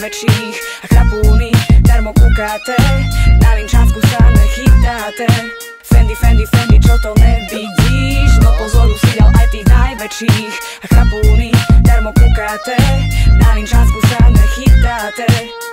najväčších a chrapúny darmo kúkate, na Linčansku sa nechytáte. Fendi, Fendi, Fendi, čo to nevidíš? Do pozoru si dal aj tých najväčších a chrapúny darmo kúkate, na Linčansku sa nechytáte.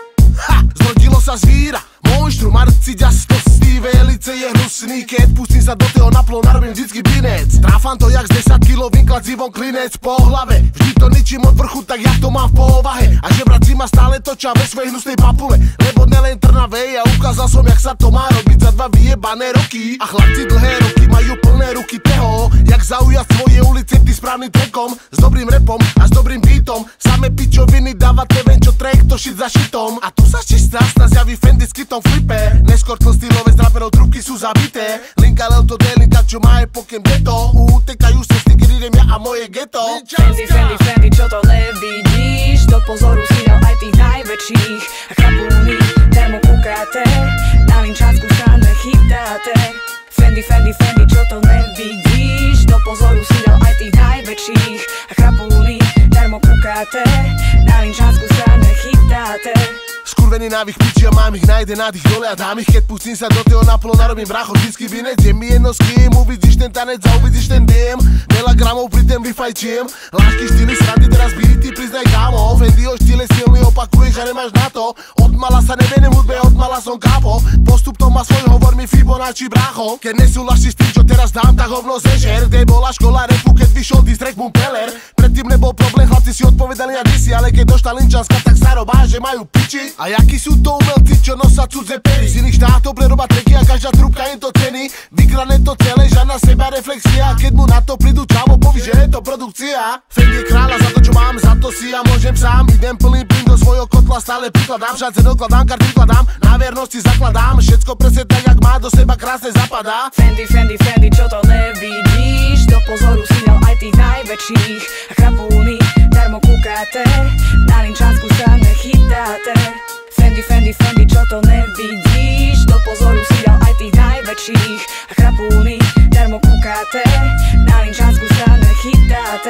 Ha! Zrodilo sa zvíra, monštrum, arciďa stostý, velice je hnusný. Keď pustím sa do toho naplno, narobím vždycky binec. Tráfam to jak z 10 kilo, vynklad zivon klinec po hlave. Vždy to ničím od vrchu, tak jak to mám v povahe. A žebrať si ma stále točia ve svojej hnusnej papule, lebo nelen Trnavej, a ukázal som, jak sa to má robiť za 2 vyjebané roky. A chlapci dlhé roky majú plné ruky toho, jak zaujať svoje ulice tým správnym trekom, s dobrým rapom a s dobrým beatom. Same pičoviny dávate ven, čo track to shit za šitom. A tu sa čistá zjaví Fendi s kitom flipe. Neskôr tlstýlové z raperov trubky sú zabité. Linka Lelto Delinka, čo má epokem geto. Utekajú sa z tých idem ja a moje geto. Fendi, Fendi, Fendi, čo to nevidíš? Do pozoru si dal aj tých najväčších a chrapúny darmo kúkate, na Linčansku sa nechytáte. Fendi, Fendi, Fendi, čo to nevidíš? Do pozoru si dal aj tých najväčších a chrapúny darmo kúkate, na Linčansku sa nechytáte. Skurvený návik piči a mám ich na jeden nádych dole a dám ich. Keď pustím sa do toho naplno, narobím bracho vždycky binec. Je mi jedno s kým, uvidíš ten tanec a uvidíš ten DM. Veľa gramov pri ten vyfajčiem. Lášky, štýly, srandy, teraz beaty, priznaj kámo. Fendiho štýle silný opakuješ a nemáš na to. Odmala sa nevenem hudbe, odmala som kápo. Postup to má svoj, hovor mi Fibonacci brácho. Keď nesúhlasíš s tým, čo teraz dám, tak hovno zežer. Kde bola škola repu, keď vyšol diss track Bumpeller. Predtým nebol problém, chlapci si odpovedali na disy, ale keď došla Linčanska, tak sa robá, že majú piči. A jakí sú to umelci, čo nosa cudze pery. Z iných štátov preroba treky a každá trúbka im to cení. Vykrané to celé, žiadna seba reflexia. Keď mu na to prídu čavo, poví, že je to produkcia. Fendi je kráľa za to, čo mám, za to si ja môžem sám. Idem plný plyn do svojho kotla, stále prikladám. Šance dokladám, karty vkladám, na vernosti zakladám. Všetko presne tak, jak má, do seba krásne zapadá. Fendi, Fendi, Fendi, čo to nevidíš? Do pozoru si dal aj tých najväčších a chrapúny darmo kúkate, na Linčansku sa nechytáte. Fendi, Fendi, Fendi, čo to nevidíš? Do pozoru si dal aj tých najväčších a chrapúny darmo kúkate, na Linčansku sa nechytáte.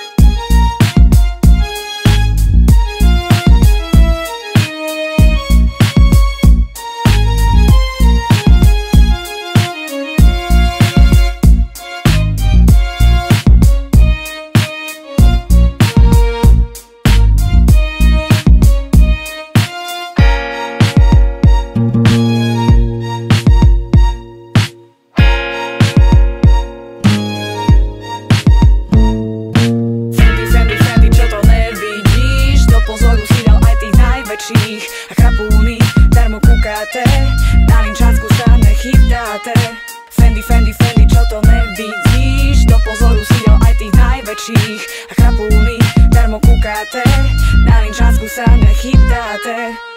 A chrapúny darmo kúkate, na Linčansku sa nechytáte. Fendi, Fendi, Fendi, čo to nevidíš? Do pozoru si dal aj tých najväčších a chrapúny darmo kúkate, na Linčansku sa nechytáte.